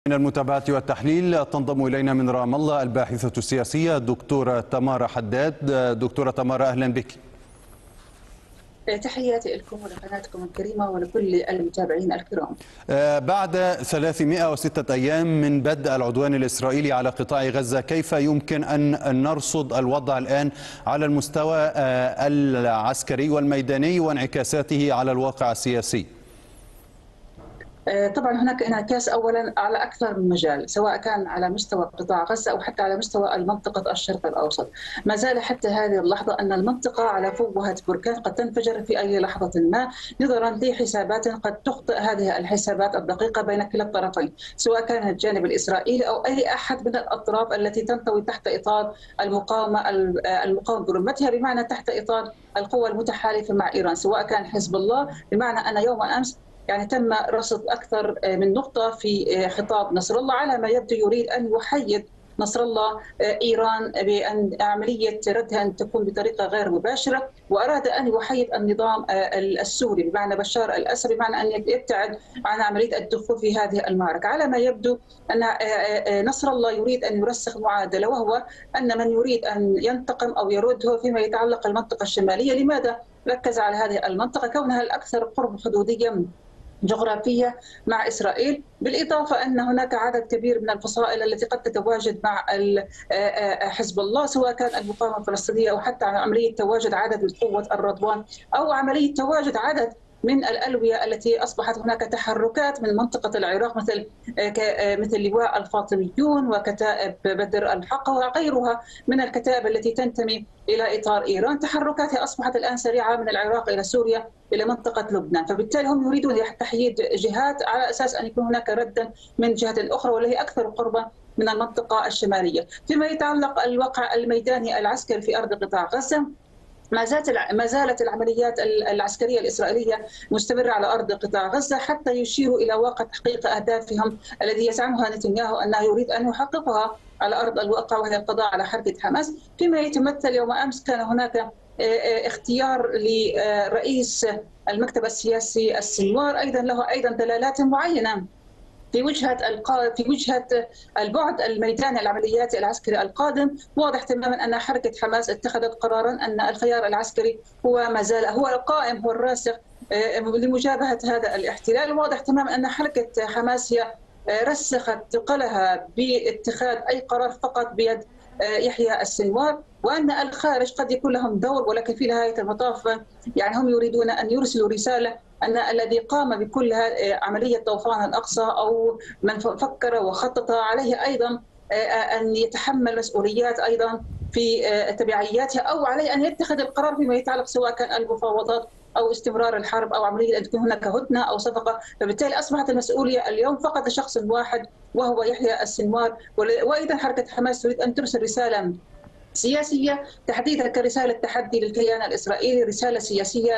من المتابعة والتحليل تنضم إلينا من رام الله الباحثة السياسية الدكتورة تمارا حداد. دكتورة تمارا، أهلا بك. تحياتي لكم ولقناتكم الكريمة ولكل المتابعين الكرام. بعد 306 أيام من بدء العدوان الإسرائيلي على قطاع غزة، كيف يمكن أن نرصد الوضع الآن على المستوى العسكري والميداني وانعكاساته على الواقع السياسي؟ طبعا هناك انعكاس اولا على اكثر من مجال، سواء كان على مستوى قطاع غزه او حتى على مستوى المنطقه الشرق الاوسط. ما زال حتى هذه اللحظه ان المنطقه على فوهه بركان قد تنفجر في اي لحظه ما، نظرا لحسابات قد تخطئ هذه الحسابات الدقيقه بين كلا الطرفين، سواء كان الجانب الاسرائيلي او اي احد من الاطراف التي تنطوي تحت اطار المقاومه برمتها، بمعنى تحت اطار القوى المتحالفه مع ايران، سواء كان حزب الله، بمعنى ان يوم امس تم رصد أكثر من نقطة في خطاب نصر الله، على ما يبدو يريد أن يحيد نصر الله إيران بأن عملية ردها أن تكون بطريقة غير مباشرة، وأراد أن يحيد النظام السوري بمعنى بشار الأسد، بمعنى أن يبتعد عن عملية الدخول في هذه المعركة. على ما يبدو أن نصر الله يريد أن يرسخ معادلة، وهو أن من يريد أن ينتقم أو يرده فيما يتعلق المنطقة الشمالية. لماذا ركز على هذه المنطقة؟ كونها الأكثر قرب حدودية جغرافية مع إسرائيل، بالإضافة أن هناك عدد كبير من الفصائل التي قد تتواجد مع حزب الله، سواء كان المقاومة الفلسطينية أو حتى عملية تواجد عدد من قوة الرضوان، أو عملية تواجد عدد من الألوية التي أصبحت هناك تحركات من منطقة العراق، مثل لواء الفاطميون وكتائب بدر الحق وغيرها من الكتائب التي تنتمي إلى إطار إيران. تحركاتها أصبحت الآن سريعة من العراق إلى سوريا إلى منطقة لبنان، فبالتالي هم يريدون تحييد جهات على أساس أن يكون هناك ردا من جهة أخرى، والتي أكثر قربا من المنطقة الشمالية. فيما يتعلق الواقع الميداني العسكري في أرض قطاع غزة، ما زالت العمليات العسكرية الإسرائيلية مستمرة على أرض قطاع غزة، حتى يشيروا إلى واقع تحقيق أهدافهم الذي يزعمها نتنياهو أنه يريد أن يحققها على أرض الواقع، وهي القضاء على حركة حماس. فيما يتمثل يوم أمس كان هناك اختيار لرئيس المكتب السياسي السنوار، أيضا له دلالات معينة في وجهة البعد الميداني العمليات العسكري القادم. واضح تماما أن حركة حماس اتخذت قرارا أن الخيار العسكري هو ما زال هو القائم، هو الراسخ لمجابهة هذا الاحتلال. واضح تماما أن حركة حماس هي رسخت ثقلها باتخاذ أي قرار فقط بيد يحيى السنوار، وأن الخارج قد يكون لهم دور، ولكن في نهاية المطاف هم يريدون أن يرسلوا رسالة أن الذي قام بكل عملية طوفان الأقصى أو من فكر وخطط عليه أيضا أن يتحمل مسؤوليات أيضا في تبعياتها، أو عليه أن يتخذ القرار فيما يتعلق سواء كان المفاوضات أو استمرار الحرب أو عملية أن تكون هناك هدنة أو صفقة. فبالتالي أصبحت المسؤولية اليوم فقط شخص واحد وهو يحيى السنوار. وأيضا حركة حماس تريد أن ترسل رسالة سياسية تحديدا كرسالة تحدي للكيان الإسرائيلي، رسالة سياسية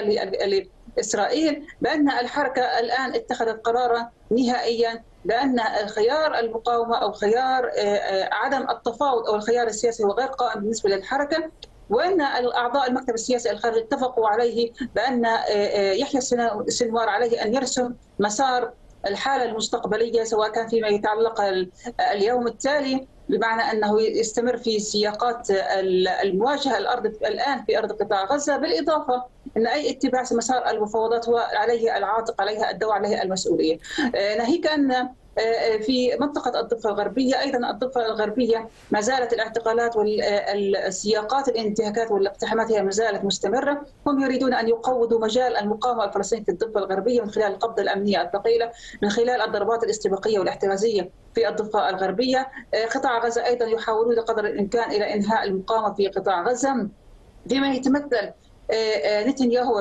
لإسرائيل بأن الحركة الآن اتخذت قرارا نهائيا بأن خيار المقاومة أو خيار عدم التفاوض أو الخيار السياسي هو غير قائم بالنسبة للحركة، وأن الأعضاء المكتب السياسي الخارجي اتفقوا عليه بأن يحيى السنوار عليه أن يرسم مسار الحالة المستقبلية، سواء كان فيما يتعلق اليوم التالي، بمعنى أنه يستمر في سياقات المواجهة الآن في أرض قطاع غزة، بالإضافة أن أي اتباع مسار المفاوضات هو عليه العاتق، عليها الدور، عليها المسؤولية. ناهيك أن في منطقة الضفة الغربية، أيضا الضفة الغربية ما زالت الاعتقالات والسياقات الانتهاكات والاقتحامات هي ما زالت مستمرة. هم يريدون أن يقوضوا مجال المقاومة الفلسطينية في الضفة الغربية من خلال القبضة الأمنية الثقيلة، من خلال الضربات الاستباقية والاحترازية في الضفة الغربية. قطاع غزة أيضا يحاولون قدر الإمكان إلى إنهاء المقاومة في قطاع غزة. فيما يتمثل نتنياهو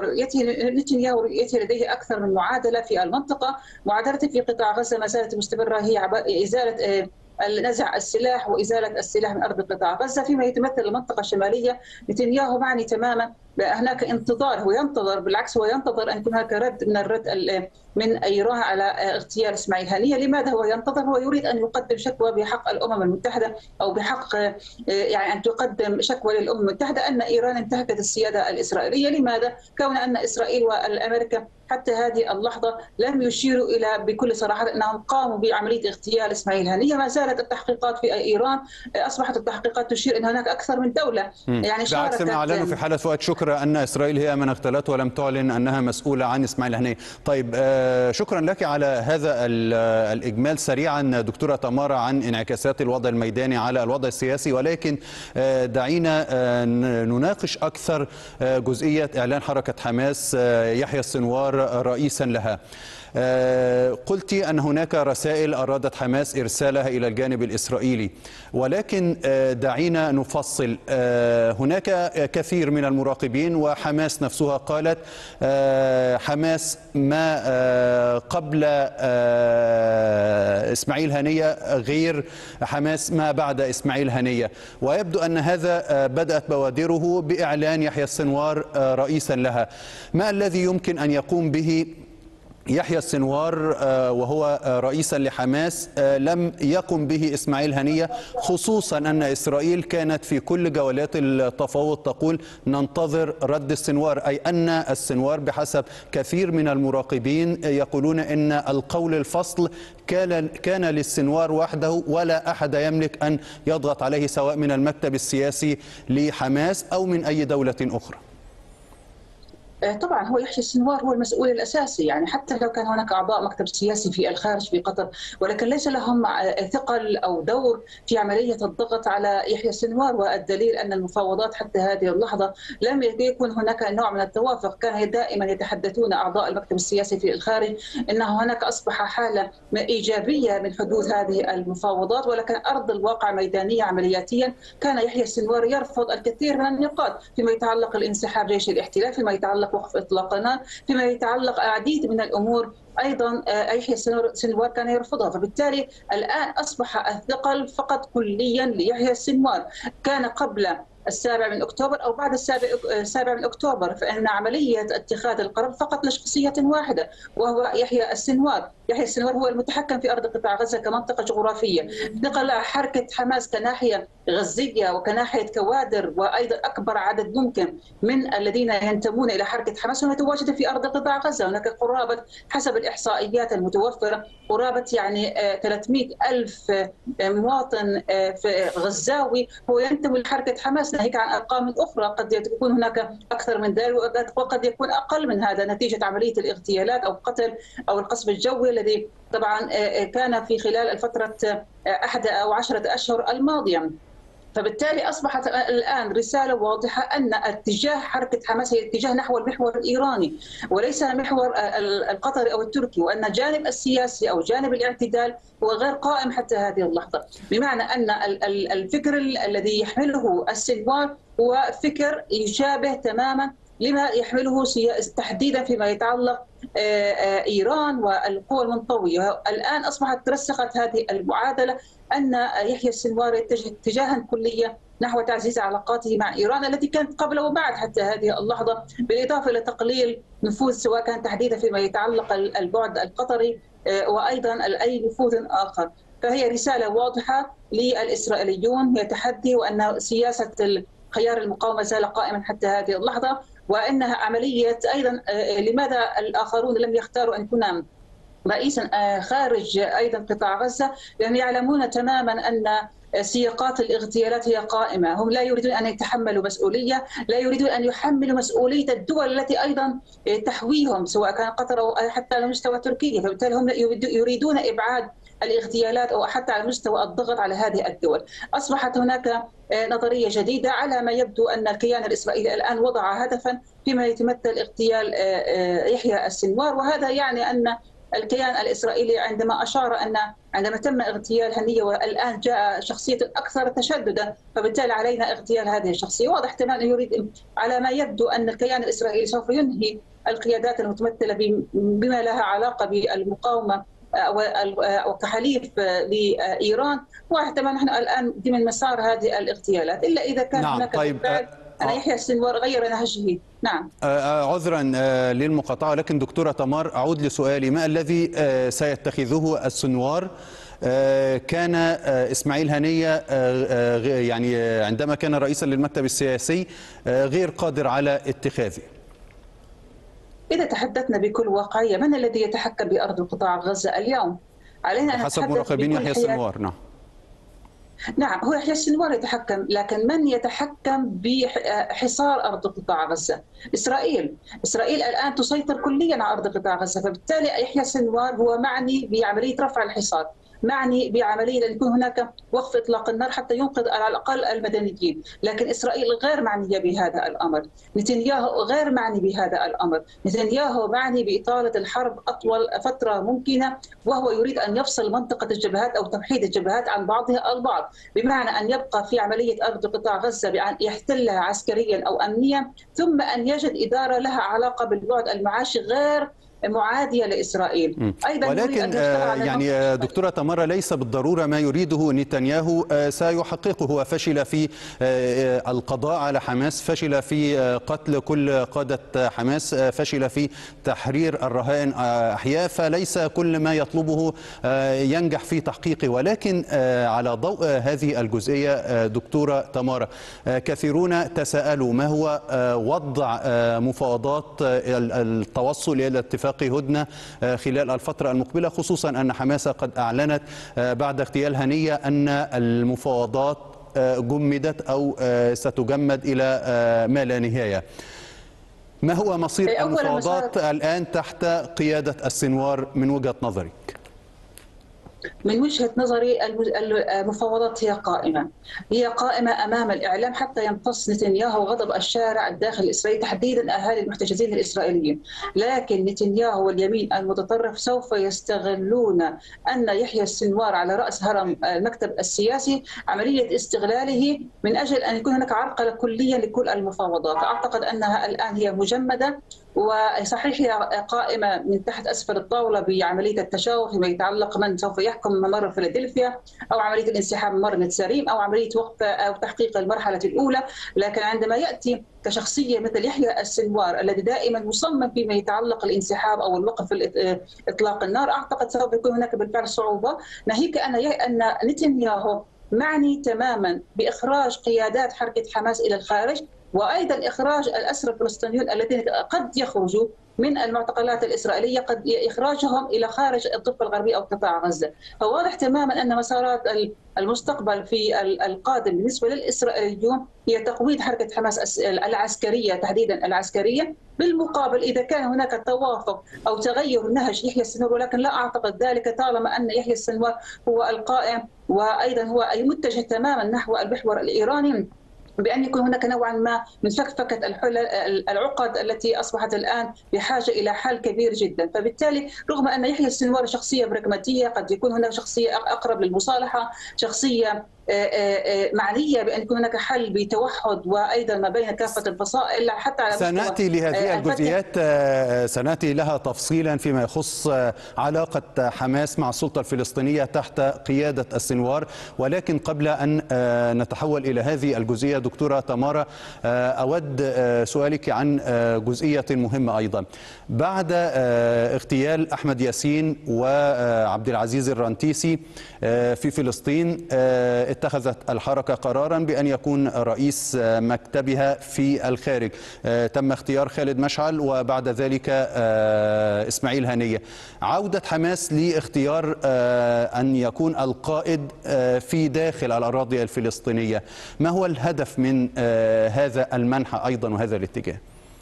رؤيته لديه أكثر من معادلة في المنطقة. معادلته في قطاع غزة ما زالت مستمرة، هي إزالة نزع السلاح وإزالة السلاح من أرض قطاع غزة. فيما يتمثل المنطقة الشمالية، نتنياهو معني تماما هناك انتظار، هو ينتظر، بالعكس هو ينتظر أن يكون هناك رد من من إيران على اغتيال إسماعيل هنية. لماذا هو ينتظر؟ هو يريد أن يقدم شكوى بحق الأمم المتحدة، أو بحق يعني أن تقدم شكوى للأمم المتحدة أن إيران انتهكت السيادة الإسرائيلية. لماذا؟ كون أن إسرائيل والأمريكا حتى هذه اللحظة لم يشيروا إلى بكل صراحة أنهم قاموا بعملية اغتيال إسماعيل هنية. ما زالت التحقيقات في إيران، أصبحت التحقيقات تشير أن هناك أكثر من دولة يعني بعكس ما أعلنوا في حالة فؤاد شكر أن إسرائيل هي من اغتالته ولم تعلن أنها مسؤولة عن إسماعيل هنية. طيب شكرا لك على هذا الإجمال. سريعا دكتورة تمارا عن انعكاسات الوضع الميداني على الوضع السياسي، ولكن دعينا نناقش أكثر جزئية إعلان حركة حماس يحيى السنوار رئيسا لها. قلت أن هناك رسائل أرادت حماس إرسالها إلى الجانب الإسرائيلي، ولكن دعينا نفصل. هناك كثير من المراقبين وحماس نفسها قالت حماس ما قبل إسماعيل هنية غير حماس ما بعد إسماعيل هنية، ويبدو أن هذا بدأت بوادره بإعلان يحيى السنوار رئيسا لها. ما الذي يمكن أن يقوم به يحيى السنوار وهو رئيسا لحماس لم يقم به إسماعيل هنية، خصوصا أن إسرائيل كانت في كل جولات التفاوض تقول ننتظر رد السنوار، أي أن السنوار بحسب كثير من المراقبين يقولون أن القول الفصل كان للسنوار وحده، ولا أحد يملك أن يضغط عليه سواء من المكتب السياسي لحماس أو من أي دولة أخرى. طبعا هو يحيى السنوار هو المسؤول الاساسي، يعني حتى لو كان هناك اعضاء مكتب سياسي في الخارج في قطر، ولكن ليس لهم ثقل او دور في عمليه الضغط على يحيى السنوار. والدليل ان المفاوضات حتى هذه اللحظه لم يكن هناك نوع من التوافق. كان دائما يتحدثون اعضاء المكتب السياسي في الخارج ان هناك اصبح حاله ايجابيه من حدوث هذه المفاوضات، ولكن ارض الواقع ميدانيه عملياتيا كان يحيى السنوار يرفض الكثير من النقاط فيما يتعلق الانسحاب جيش الاحتلال، فيما يتعلق وقف اطلاق النار، فيما يتعلق العديد من الامور ايضا يحيى السنوار كان يرفضها. فبالتالي الان اصبح الثقل فقط كليا ليحيى السنوار. كان قبل 7 من أكتوبر أو بعد 7 من أكتوبر، فإن عملية اتخاذ القرار فقط لشخصية واحدة وهو يحيى السنوار. يحيى السنوار هو المتحكم في أرض قطاع غزة كمنطقة جغرافية. نقل حركة حماس كناحية غزية وكناحية كوادر، وأيضا أكبر عدد ممكن من الذين ينتمون إلى حركة حماس هم يتواجدون في أرض قطاع غزة. هناك قرابة حسب الإحصائيات المتوفرة قرابة يعني 300 ألف مواطن في غزاوي هو ينتمي لحركة حماس، ناهيك عن أرقام أخرى قد يكون هناك أكثر من ذلك وقد يكون أقل من هذا نتيجة عملية الاغتيالات أو القتل أو القصف الجوي الذي طبعا كان في خلال الفترة 11 أو 10 أشهر الماضية. فبالتالي أصبحت الآن رسالة واضحة أن اتجاه حركة حماس هي اتجاه نحو المحور الإيراني وليس المحور القطري أو التركي، وأن الجانب السياسي أو جانب الاعتدال هو غير قائم حتى هذه اللحظة، بمعنى أن الفكر الذي يحمله السنوار هو فكر يشابه تماما لما يحمله تحديدا فيما يتعلق إيران والقوى المنطوية. الآن أصبحت ترسخت هذه المعادلة أن يحيى السنوار يتجه اتجاها كليا نحو تعزيز علاقاته مع إيران التي كانت قبل وبعد حتى هذه اللحظة، بالإضافة إلى تقليل نفوذ سواء كان تحديدا فيما يتعلق البعد القطري وأيضا أي نفوذ آخر. فهي رسالة واضحة للإسرائيليون، هي تحدي، وأن سياسة خيار المقاومة زال قائما حتى هذه اللحظة، وأنها عملية أيضا لماذا الآخرون لم يختاروا أن يكون رئيسا خارج أيضا قطاع غزة، لأن يعلمون تماما أن سياقات الاغتيالات هي قائمة. هم لا يريدون أن يتحملوا مسؤولية، لا يريدون أن يحملوا مسؤولية الدول التي أيضا تحويهم سواء كان قطر أو حتى على مستوى تركيا. فبالتالي هم يريدون إبعاد الاغتيالات أو حتى على مستوى الضغط على هذه الدول. أصبحت هناك نظرية جديدة على ما يبدو أن الكيان الإسرائيلي الآن وضع هدفا فيما يتمثل اغتيال يحيى السنوار، وهذا يعني أن الكيان الإسرائيلي عندما أشار أن عندما تم اغتيال هنية والآن جاء شخصية أكثر تشددا، فبالتالي علينا اغتيال هذه الشخصية. واضح تماما يريد على ما يبدو أن الكيان الإسرائيلي سوف ينهي القيادات المتمثلة بما لها علاقة بالمقاومة وكحليف لإيران، واحتمال نحن الآن ضمن مسار هذه الاغتيالات إلا إذا كان هناك طيب أن يحيى السنوار غير نهجه. نعم. عذرا للمقاطعة، لكن دكتورة تمار أعود لسؤالي: ما الذي سيتخذه السنوار؟ كان إسماعيل هنية يعني عندما كان رئيسا للمكتب السياسي غير قادر على اتخاذه. إذا تحدثنا بكل واقعية، من الذي يتحكم بأرض قطاع غزة اليوم؟ علينا أن حسب مراقبين يحيى السنوار. نعم، هو يحيى السنوار يتحكم، لكن من يتحكم بحصار أرض قطاع غزة؟ إسرائيل. إسرائيل الآن تسيطر كليا على أرض قطاع غزة، فبالتالي يحيى السنوار هو معني بعملية رفع الحصار، معني بعملية أن يكون هناك وقف إطلاق النار حتى ينقذ على الأقل المدنيين، لكن إسرائيل غير معنية بهذا الأمر. نتنياهو غير معني بهذا الأمر. نتنياهو معني بإطالة الحرب أطول فترة ممكنة، وهو يريد أن يفصل منطقة الجبهات أو توحيد الجبهات عن بعضها البعض، بمعنى أن يبقى في عملية أرض قطاع غزة بأن يحتلها عسكريا أو أمنيا، ثم أن يجد إدارة لها علاقة بالبعد المعاشي غير معادية لإسرائيل. أيضا ولكن يعني دكتورة تمار، ليس بالضرورة ما يريده نتنياهو سيحققه. هو فشل في القضاء على حماس، فشل في قتل كل قادة حماس، فشل في تحرير الرهائن أحياء، فليس كل ما يطلبه ينجح في تحقيقه. ولكن على ضوء هذه الجزئية دكتورة تمار، كثيرون تساءلوا ما هو وضع مفاوضات التوصل إلى اتفاق هدنة خلال الفترة المقبلة، خصوصا أن حماس قد أعلنت بعد اغتيال هنية أن المفاوضات جمدت أو ستجمد إلى ما لا نهاية. ما هو مصير المفاوضات الآن تحت قيادة السنوار من وجهة نظرك؟ من وجهة نظري المفاوضات هي قائمة أمام الإعلام حتى يمتص نتنياهو غضب الشارع الداخل الإسرائيلي، تحديدا أهالي المحتجزين الإسرائيليين. لكن نتنياهو واليمين المتطرف سوف يستغلون أن يحيى السنوار على رأس هرم المكتب السياسي، عملية استغلاله من أجل أن يكون هناك عرقلة كلية لكل المفاوضات. أعتقد أنها الآن هي مجمدة، وصحيح هي قائمة من تحت أسفل الطاولة بعملية التشاور فيما يتعلق من سوف يحكم ممر فيلادلفيا، أو عملية الانسحاب من ممر نتساريم، أو عملية وقف أو تحقيق المرحلة الأولى. لكن عندما يأتي كشخصية مثل يحيى السنوار الذي دائما مصمم فيما يتعلق الانسحاب أو الوقف إطلاق النار، أعتقد سوف يكون هناك بالفعل صعوبة، ناهيك أن نتنياهو معني تماما بإخراج قيادات حركة حماس إلى الخارج، وأيضا إخراج الأسرى الفلسطينيون الذين قد يخرجوا من المعتقلات الإسرائيلية، قد إخراجهم إلى خارج الضفة الغربية أو قطاع غزة. فواضح تماما أن مسارات المستقبل في القادم بالنسبة للإسرائيليون هي تقويض حركة حماس العسكرية، تحديدا العسكرية. بالمقابل إذا كان هناك توافق أو تغير نهج يحيى السنوار، ولكن لا أعتقد ذلك طالما أن يحيى السنوار هو القائم، وأيضا هو متجه تماما نحو المحور الإيراني، بأن يكون هناك نوعا ما من فكفكة العقد التي أصبحت الآن بحاجة إلى حل كبير جدا. فبالتالي رغم أن يحيى السنوار شخصية براغماتية، قد يكون هناك شخصية أقرب للمصالحة، شخصية معنية بأن يكون هناك حل بتوحد وأيضا ما بين كافة الفصائل حتى على سنأتي لهذه الجزئيات، سنأتي لها تفصيلا فيما يخص علاقة حماس مع السلطة الفلسطينية تحت قيادة السنوار. ولكن قبل أن نتحول إلى هذه الجزئية دكتورة تمارا، أود سؤالك عن جزئية مهمة أيضا. بعد اغتيال أحمد ياسين وعبد العزيز الرنتيسي في فلسطين، اتخذت الحركة قرارا بأن يكون رئيس مكتبها في الخارج. تم اختيار خالد مشعل وبعد ذلك إسماعيل هنية. عودة حماس لاختيار أن يكون القائد في داخل الأراضي الفلسطينية، ما هو الهدف من هذا المنحى أيضا وهذا الاتجاه؟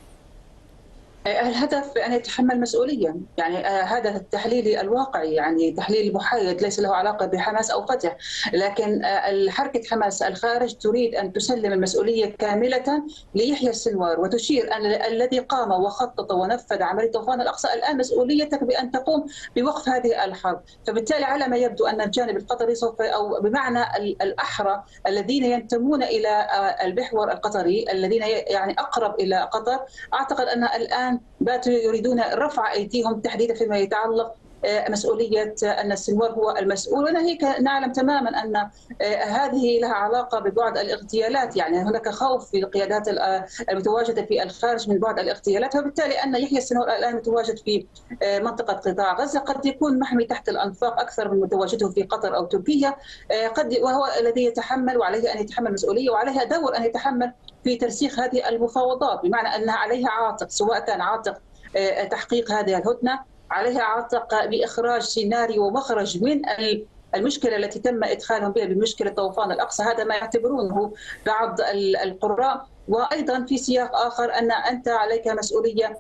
الهدف أن يتحمل مسؤوليا، يعني هذا التحليل الواقعي، يعني تحليل محايد ليس له علاقة بحماس أو فتح. لكن حركة حماس الخارج تريد أن تسلم المسؤولية كاملة ليحيى السنوار، وتشير أن الذي قام وخطط ونفذ عملية طوفان الأقصى الآن مسؤوليتك بأن تقوم بوقف هذه الحرب. فبالتالي على ما يبدو أن الجانب القطري سوف، أو بمعنى الأحرى الذين ينتمون إلى المحور القطري، الذين يعني أقرب إلى قطر، أعتقد أن الآن باتوا يريدون رفع أيديهم تحديدا فيما يتعلق مسؤولية أن السنوار هو المسؤول، وناهيك نعلم تماما أن هذه لها علاقة ببعد الاغتيالات، يعني هناك خوف في القيادات المتواجدة في الخارج من بعد الاغتيالات، وبالتالي أن يحيى السنوار الآن متواجد في منطقة قطاع غزة قد يكون محمي تحت الأنفاق أكثر من متواجده في قطر أو تركيا، وهو الذي يتحمل وعليه أن يتحمل مسؤولية وعليه دور أن يتحمل في ترسيخ هذه المفاوضات، بمعنى أنها عليها عاتق، سواء كان عاتق تحقيق هذه الهدنة، عليها عاتق بإخراج سيناريو ومخرج من المشكلة التي تم إدخالهم بها بمشكلة طوفان الأقصى، هذا ما يعتبرونه بعض القراء. وأيضا في سياق آخر أن أنت عليك مسؤولية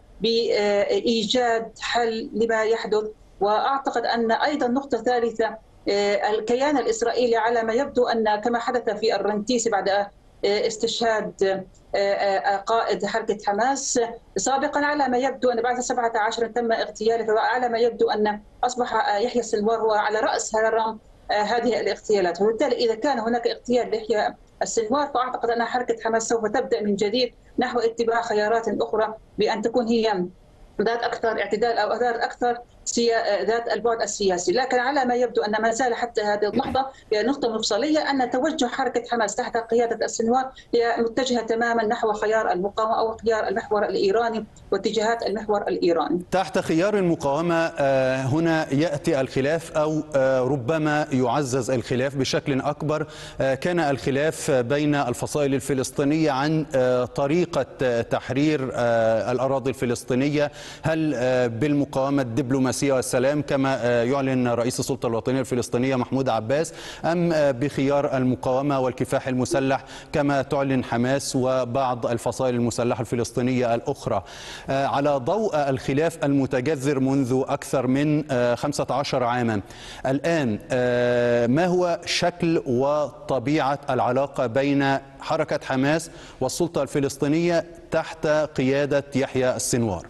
بإيجاد حل لما يحدث. وأعتقد أن أيضا نقطة ثالثة، الكيان الإسرائيلي على ما يبدو أن كما حدث في الرنتيسي بعد استشهاد قائد حركة حماس سابقا، على ما يبدو أن بعد 17 تم اغتياله، فعلى ما يبدو أن أصبح يحيى السنوار هو على رأس هرم هذه الاغتيالات. وبالتالي إذا كان هناك اغتيال ليحيى السنوار، فأعتقد أن حركة حماس سوف تبدأ من جديد نحو اتباع خيارات أخرى بأن تكون هي ذات أكثر اعتدال أو ذات أكثر ذات البعد السياسي. لكن على ما يبدو أن ما زال حتى هذه اللحظة هي نقطة مفصلية، أن توجه حركة حماس تحت قيادة السنوار هي متجهة تماما نحو خيار المقاومة أو خيار المحور الإيراني واتجاهات المحور الإيراني. تحت خيار المقاومة هنا يأتي الخلاف، أو ربما يعزز الخلاف بشكل أكبر. كان الخلاف بين الفصائل الفلسطينية عن طريقة تحرير الأراضي الفلسطينية، هل بالمقاومة الدبلوماسية والسلام كما يعلن رئيس السلطة الوطنية الفلسطينية محمود عباس، أم بخيار المقاومة والكفاح المسلح كما تعلن حماس وبعض الفصائل المسلحة الفلسطينية الأخرى؟ على ضوء الخلاف المتجذر منذ أكثر من 15 عاما، الآن ما هو شكل وطبيعة العلاقة بين حركة حماس والسلطة الفلسطينية تحت قيادة يحيى السنوار؟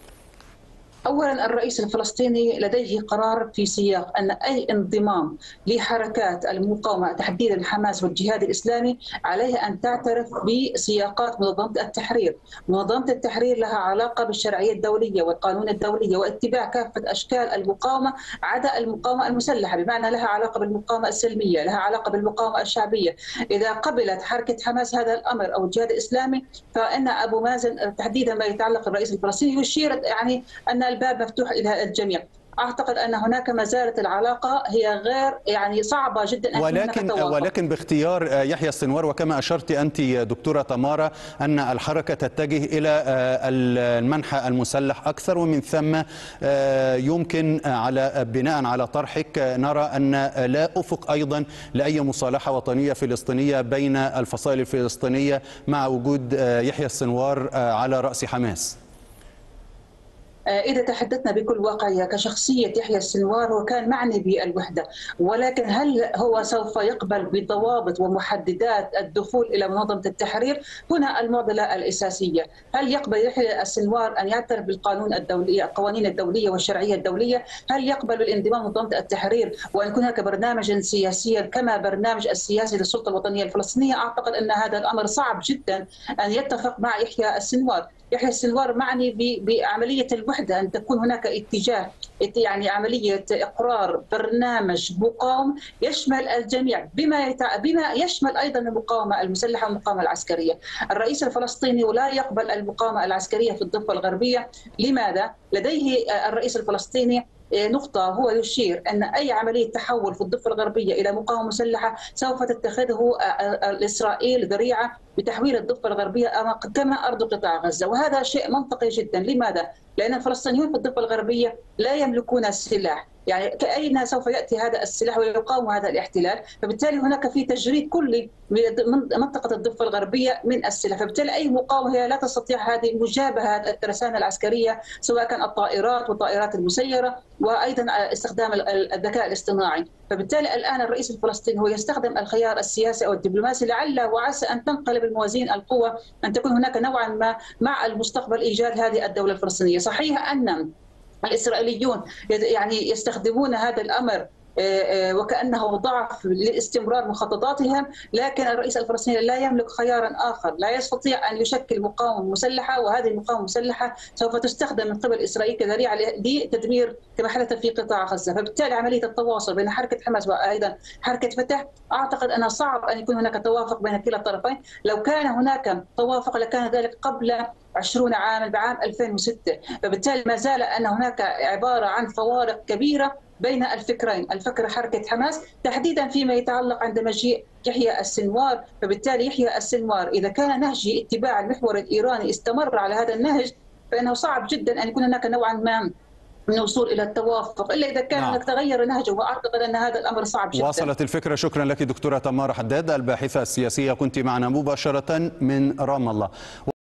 أولا، الرئيس الفلسطيني لديه قرار في سياق أن أي انضمام لحركات المقاومة تحديدا حماس والجهاد الإسلامي عليها أن تعترف بسياقات منظمة التحرير. منظمة التحرير لها علاقة بالشرعية الدولية والقانون الدولي واتباع كافة أشكال المقاومة عدا المقاومة المسلحة، بمعنى لها علاقة بالمقاومة السلمية، لها علاقة بالمقاومة الشعبية. إذا قبلت حركة حماس هذا الأمر أو الجهاد الإسلامي، فإن أبو مازن تحديدا ما يتعلق بالرئيس الفلسطيني يشير يعني أن الباب مفتوح إلى الجميع. أعتقد أن هناك ما زالت العلاقة هي غير يعني صعبة جدا، ولكن باختيار يحيى السنوار، وكما أشرت أنت دكتورة تمارا أن الحركة تتجه إلى المنحى المسلح أكثر، ومن ثم يمكن بناء على طرحك نرى أن لا أفق أيضا لأي مصالحة وطنية فلسطينية بين الفصائل الفلسطينية مع وجود يحيى السنوار على رأس حماس. إذا تحدثنا بكل واقعية كشخصية يحيى السنوار، هو كان معني بالوحدة، ولكن هل هو سوف يقبل بضوابط ومحددات الدخول إلى منظمة التحرير؟ هنا المعضلة الأساسية. هل يقبل يحيى السنوار أن يعترف بالقانون الدولي، القوانين الدولية والشرعية الدولية؟ هل يقبل بالانضمام لمنظمة التحرير وأن يكون هناك برنامجا سياسيا كما برنامج السياسي للسلطة الوطنية الفلسطينية؟ أعتقد أن هذا الأمر صعب جدا أن يتفق مع يحيى السنوار. يحيى السنوار معني بعملية الوحدة، أن تكون هناك اتجاه، يعني عملية إقرار برنامج مقاوم يشمل الجميع بما يشمل أيضا المقاومة المسلحة والمقاومة العسكرية. الرئيس الفلسطيني لا يقبل المقاومة العسكرية في الضفة الغربية. لماذا؟ لديه الرئيس الفلسطيني نقطة، هو يشير أن أي عملية تحول في الضفة الغربية إلى مقاومة مسلحة سوف تتخذه إسرائيل ذريعة بتحويل الضفة الغربية كما أرض قطاع غزة، وهذا شيء منطقي جدا. لماذا؟ لأن الفلسطينيون في الضفة الغربية لا يملكون السلاح، يعني أين سوف يأتي هذا السلاح ويقاوم هذا الاحتلال؟ فبالتالي هناك في تجريد كلي من منطقة الضفة الغربية من السلاح، فبالتالي أي مقاومة هي لا تستطيع هذه مجابهة الترسانة العسكرية، سواء كان الطائرات والطائرات المسيرة وأيضا استخدام الذكاء الاصطناعي. فبالتالي الآن الرئيس الفلسطيني هو يستخدم الخيار السياسي أو الدبلوماسي، لعل وعسى أن تنقلب الموازين القوة، أن تكون هناك نوعا ما مع المستقبل إيجاد هذه الدولة الفلسطينية. صحيح أن الإسرائيليون يعني يستخدمون هذا الأمر وكأنه ضعف لاستمرار مخططاتهم، لكن الرئيس الفلسطيني لا يملك خيارا آخر، لا يستطيع أن يشكل مقاومة مسلحة، وهذه المقاومة المسلحة سوف تستخدم من قبل إسرائيل كذريعة لتدمير كما حدث في قطاع غزة. فبالتالي عملية التواصل بين حركة حماس وأيضا حركة فتح أعتقد أنه صعب أن يكون هناك توافق بين كلا الطرفين. لو كان هناك توافق لكان ذلك قبل 20 عاما بعام 2006. فبالتالي ما زال أن هناك عبارة عن فوارق كبيرة بين الفكرين، الفكر حركة حماس تحديدا فيما يتعلق عند مجيء يحيى السنوار. فبالتالي يحيى السنوار إذا كان نهج اتباع المحور الإيراني استمر على هذا النهج، فإنه صعب جدا أن يكون هناك نوعا ما من الوصول إلى التوافق، إلا إذا كان هناك تغير نهجه، وأعتقد أن هذا الأمر صعب جدا. وصلت الفكرة. شكرا لك دكتورة تمار حداد الباحثة السياسية، كنت معنا مباشرة من رام الله.